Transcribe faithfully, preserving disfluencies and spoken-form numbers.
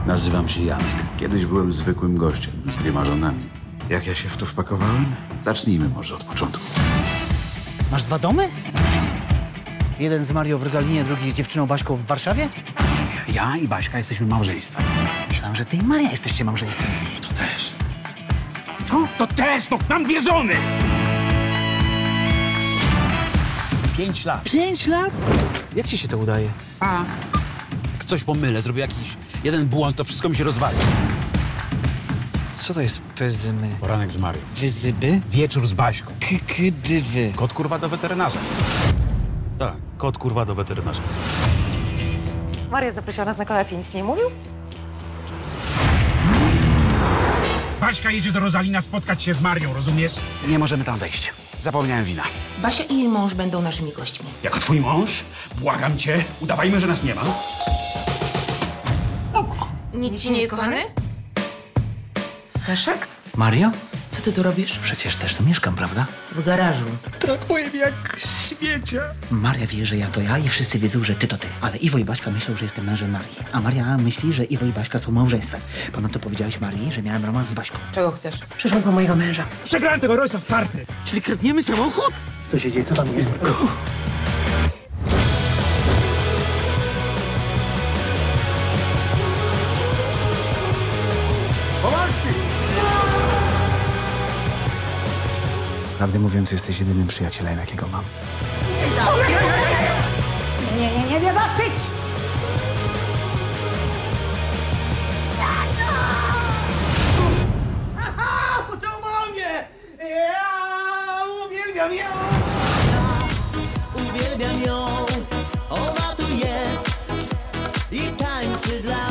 Nazywam się Janek. Kiedyś byłem zwykłym gościem z dwiema żonami. Jak ja się w to wpakowałem? Zacznijmy może od początku. Masz dwa domy? Jeden z Mario w Rozalinie, drugi z dziewczyną Baśką w Warszawie? Ja i Baśka jesteśmy małżeństwem. Myślałem, że ty i Maria jesteście małżeństwem. To też. Co? To też, no mam dwie żony! Pięć lat. Pięć lat? Jak ci się to udaje? A. Coś pomylę, zrobię jakiś jeden błąd, to wszystko mi się rozwali. Co to jest pezymy? Poranek z Marią. Wyzyby? Wieczór z Baśką. Kykydywy. Kot kurwa do weterynarza. Tak, kot kurwa do weterynarza. Maria zaprosiła nas na kolację, nic nie mówił? Baśka jedzie do Rozalina spotkać się z Marią, rozumiesz? Nie możemy tam wejść. Zapomniałem wina. Basia i jej mąż będą naszymi gośćmi. Jako twój mąż? Błagam cię, udawajmy, że nas nie ma. Nic ci nie jest kochany? Staszek? Mario? Co ty tu robisz? Przecież też tu mieszkam, prawda? W garażu. Traktuję mnie jak śmiecia. Maria wie, że ja to ja i wszyscy wiedzą, że ty to ty. Ale Iwo i Baśka myślą, że jestem mężem Marii. A Maria myśli, że Iwo i Baśka są małżeństwem. Ponadto powiedziałeś Marii, że miałem romans z Baśką. Czego chcesz? Przyszłam po mojego męża. Przegrałem tego Roysa w karty. Czyli kradniemy samochód? Co się dzieje? Co tam jest? Prawdę mówiąc, jesteś jedynym przyjacielem, jakiego mam. Nie, nie, nie, nie, dosyć! Pocałowała mnie! Ja uwielbiam ją! Uwielbiam ją, ona tu jest i tańczy dla